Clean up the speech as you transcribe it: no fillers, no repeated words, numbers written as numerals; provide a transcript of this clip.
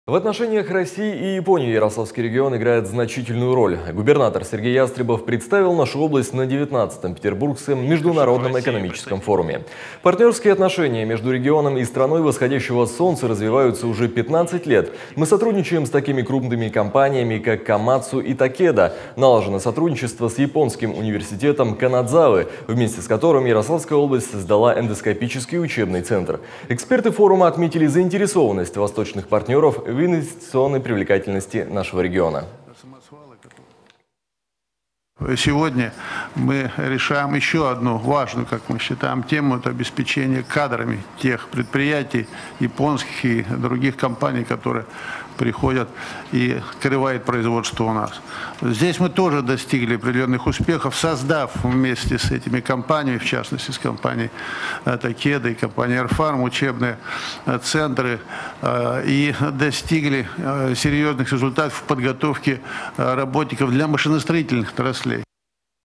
В отношениях России и Японии Ярославский регион играет значительную роль. Губернатор Сергей Ястребов представил нашу область на 19-м Петербургском международном экономическом форуме. Партнерские отношения между регионом и страной восходящего солнца развиваются уже 15 лет. Мы сотрудничаем с такими крупными компаниями, как Камацу и Такеда. Налажено сотрудничество с японским университетом Канадзавы, вместе с которым Ярославская область создала эндоскопический учебный центр. Эксперты форума отметили заинтересованность восточных партнеров в инвестиционной привлекательности нашего региона. Сегодня мы решаем еще одну важную, как мы считаем, тему – это обеспечение кадрами тех предприятий японских и других компаний, которые приходят и открывают производство у нас. Здесь мы тоже достигли определенных успехов, создав вместе с этими компаниями, в частности с компанией Такеда и компанией Airfarm, учебные центры и достигли серьезных результатов в подготовке работников для машиностроительных отраслей.